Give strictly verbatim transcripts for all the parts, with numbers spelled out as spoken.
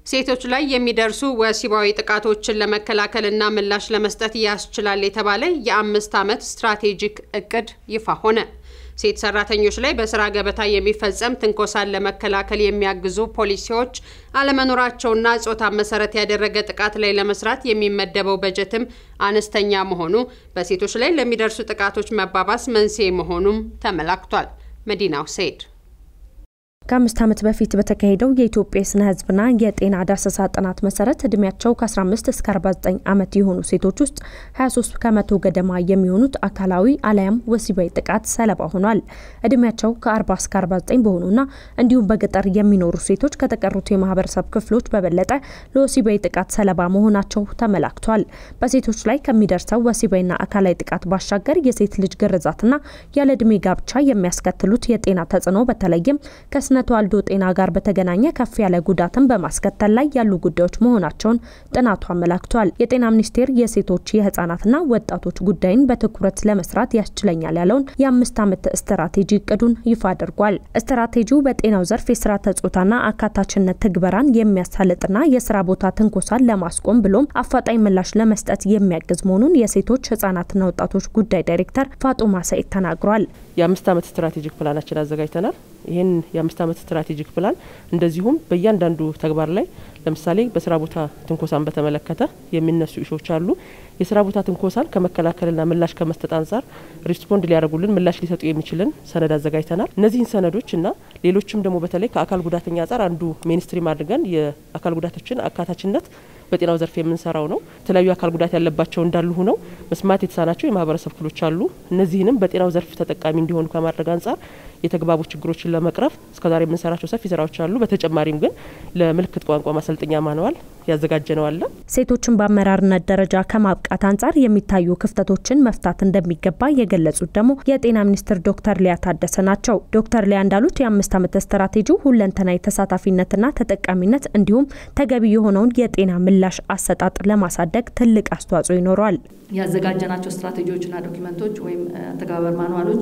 ሴቶች ላይ የሚደርሱ ወሲባዊ ጥቃቶችን ለመከላከልና ምላሽ ለመስጠት ያስችላል የተባለ የአምስት ዓመት ስትራቴጂክ እቅድ ይፋ ሆነ። ሴት ሰራተኞች ላይ በስራ ገበታ የሚፈጸም ትንኮሳን ለመከላከል የሚያግዙ ፖሊሲዎች አለመኖራቸውና ጾታ መሰረት ያደረገ ጥቃት ላይ ለመስራት የሚመደበው በጀትም አነስተኛ መሆኑ በሴቶች ላይ ለሚደርሱ ጥቃቶች መባባስ መንስኤ መሆኑም ተመላክቷል። መዲናው ሰይድ ከአምስት ዓመት በፊት በተካሄደው የኢትዮጵያ ስነ ህዝብና የጤና ዳሰሳ ጥናት መሰረት እድሜያቸው ከ15 እስከ አርባ ዘጠኝ ዓመት የሆኑ ሴቶች ውስጥ ሃያ ሶስት ከመቶ ገደማ የሚሆኑት አካላዊ አለያም ወሲባዊ ጥቃት ሰለባ ሆኗል። እድሜያቸው ከ40 እስከ አርባ ዘጠኝ በሆኑና እንዲሁም በገጠር የሚኖሩ ሴቶች ከተቀሩት የማህበረሰብ ክፍሎች በበለጠ ለወሲባዊ ጥቃት ሰለባ መሆናቸው ተመላክቷል። በሴቶች ላይ ከሚደርሰው ወሲባዊና አካላዊ ጥቃት ባሻገር የሴት ልጅ ግርዛትና ያለ እድሜ ጋብቻ የሚያስከትሉት የጤና ተጽዕኖ በተለይም ከ ነቷልዶ ጤና ጋር በተገናኘ ከፍ ያለ ጉዳትን በማስከተል ላይ ያሉ ጉዳዮች መሆናቸውን ጥናቱ አመላክቷል። የጤና ሚኒስቴር የሴቶች የህፃናትና ወጣቶች ጉዳይን በትኩረት ለመስራት ያስችለኛል ያለውን የአምስት ዓመት ስትራቴጂ እቅዱን ይፋ አድርጓል። ስትራቴጂው በጤናው ዘርፍ የስራ ተጾታና አካታችነት ትግበራን የሚያሳልጥና የስራ ቦታ ትንኮሳን ለማስቆም ብሎም አፋጣኝ ምላሽ ለመስጠት የሚያግዝ መሆኑን የሴቶች ህፃናትና ወጣቶች ጉዳይ ዳይሬክተር ፋጡማ ሰይድ ተናግሯል። የአምስት ዓመት ስትራቴጂክ ፕላናችን አዘጋጅተናል። ይሄን የአምስት ዓመት ስትራቴጂክ ፕላን እንደዚሁም በእያንዳንዱ ተግባር ላይ ለምሳሌ በስራ ቦታ ትንኮሳን በተመለከተ የሚነሱ ኢሹዎች አሉ። የስራ ቦታ ትንኮሳን ከመከላከልና ምላሽ ከመስጠት አንፃር ሪስፖንድ ሊያደርጉልን ምላሽ ሊሰጡ የሚችልን ሰነድ አዘጋጅተናል። እነዚህን ሰነዶችና ሌሎችም ደግሞ በተለይ ከአካል ጉዳተኛ አንፃር አንዱ ሜንስትሪም አድርገን የአካል ጉዳቶችን አካታችነት በጤናው ዘርፍ የምንሰራው ነው። የተለያዩ አካል ጉዳት ያለባቸው እንዳሉ ሆነው መስማት የተሳናቸው የማህበረሰብ ክፍሎች አሉ። እነዚህንም በጤናው ዘርፍ ተጠቃሚ እንዲሆኑ ከማድረግ አንፃር የተግባቦት ችግሮችን ለመቅረፍ እስከዛሬ የምንሰራቸው ሰፊ ስራዎች አሉ። በተጨማሪም ግን ለምልክት ቋንቋ ማሰልጠኛ ማንዋል ያዘጋጀነው አለ። ሴቶችን በአመራርነት ደረጃ ከማብቃት አንፃር የሚታዩ ክፍተቶችን መፍታት እንደሚገባ የገለጹት ደግሞ የጤና ሚኒስትር ዶክተር ሊያ ታደሰ ናቸው። ዶክተር ሊያ እንዳሉት የአምስት ዓመት ስትራቴጂው ሁለንተናዊ ተሳታፊነትና ተጠቃሚነት እንዲሁም ተገቢ የሆነውን የጤና ምላሽ አሰጣጥ ለማሳደግ ትልቅ አስተዋጽኦ ይኖራል። ያዘጋጀናቸው ስትራቴጂዎችና ዶክመንቶች ወይም ተግባር ማንዋሎች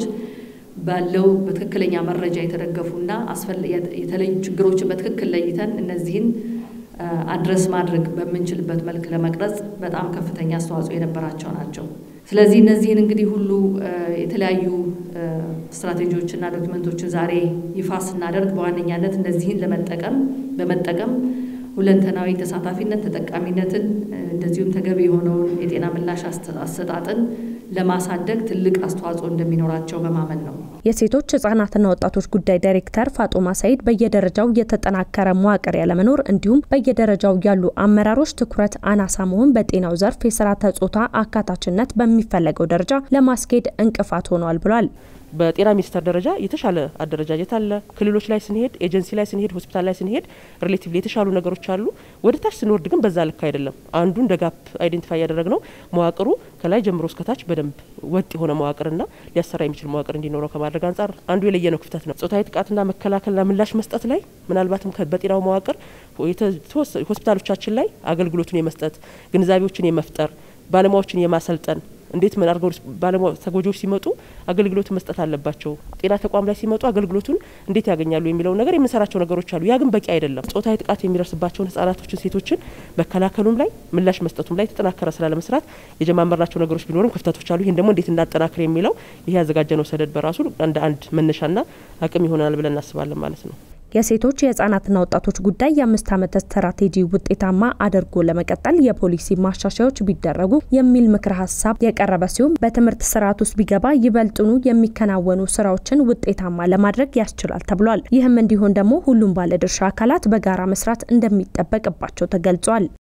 ባለው በትክክለኛ መረጃ የተደገፉና የተለዩ ችግሮችን በትክክል ለይተን እነዚህን አድረስ ማድረግ በመንችልበት መልኩ ለመቅረጽ በጣም ከፍተኛ አስተዋጽኦ የነበራቸው ናቸው። ስለዚህ እነዚህን እንግዲህ ሁሉ የተለያዩ ስትራቴጂዎችና ዶክመንቶችን ዛሬ ይፋ ስናደርግ በዋነኛነት እነዚህን ለመጠቀም በመጠቀም ሁለንተናዊ ተሳታፊነት ተጠቃሚነትን እንደዚሁም ተገቢ የሆነውን የጤና ምላሽ አሰጣጥን ለማሳደግ ትልቅ አስተዋጽኦ እንደሚኖራቸው በማመን ነው። የሴቶች ህፃናትና ወጣቶች ጉዳይ ዳይሬክተር ፋጡማ ሰይድ በየደረጃው የተጠናከረ መዋቅር ያለመኖር እንዲሁም በየደረጃው ያሉ አመራሮች ትኩረት አናሳ መሆን በጤናው ዘርፍ የስራ ተጾታ አካታችነት በሚፈለገው ደረጃ ለማስኬድ እንቅፋት ሆኗል ብሏል። በጤና ሚኒስቴር ደረጃ የተሻለ አደረጃጀት አለ። ክልሎች ላይ ስንሄድ ኤጀንሲ ላይ ስንሄድ ሆስፒታል ላይ ስንሄድ ሪሌቲቭሊ የተሻሉ ነገሮች አሉ። ወደ ታች ስንወርድ ግን በዛ ልክ አይደለም። አንዱ እንደ ጋፕ አይደንቲፋይ ያደረግነው መዋቅሩ ከላይ ጀምሮ እስከ ታች በደንብ ወጥ የሆነ መዋቅርና ሊያሰራ የሚችል መዋቅር እንዲኖረው ከማድረግ አንፃር አንዱ የለየነው ክፍተት ነው። ጾታዊ ጥቃትና መከላከልና ምላሽ መስጠት ላይ ምናልባትም በጤናው መዋቅር ሆስፒታሎቻችን ላይ አገልግሎቱን የመስጠት ግንዛቤዎችን የመፍጠር ባለሙያዎችን የማሰልጠን እንዴት ምን አርገው ባለሙያ ተጎጆች ሲመጡ አገልግሎት መስጠት አለባቸው፣ ጤና ተቋም ላይ ሲመጡ አገልግሎቱን እንዴት ያገኛሉ የሚለው ነገር የምንሰራቸው ነገሮች አሉ። ያ ግን በቂ አይደለም። ጾታዊ ጥቃት የሚደርስባቸው ህፃናቶችን ሴቶችን መከላከሉም ላይ ምላሽ መስጠቱም ላይ ተጠናከረ ስራ ለመስራት የጀማመርናቸው ነገሮች ቢኖርም ክፍተቶች አሉ። ይሄን ደግሞ እንዴት እናጠናክር የሚለው ይሄ ያዘጋጀነው ሰነድ በራሱ እንደ አንድ መነሻና አቅም ይሆናል ብለን እናስባለን ማለት ነው። የሴቶች የህፃናትና ወጣቶች ጉዳይ የአምስት ዓመት ስትራቴጂ ውጤታማ አድርጎ ለመቀጠል የፖሊሲ ማሻሻያዎች ቢደረጉ የሚል ምክር ሀሳብ የቀረበ ሲሆን በትምህርት ስርዓት ውስጥ ቢገባ ይበልጥኑ የሚከናወኑ ስራዎችን ውጤታማ ለማድረግ ያስችላል ተብሏል። ይህም እንዲሆን ደግሞ ሁሉም ባለድርሻ አካላት በጋራ መስራት እንደሚጠበቅባቸው ተገልጿል።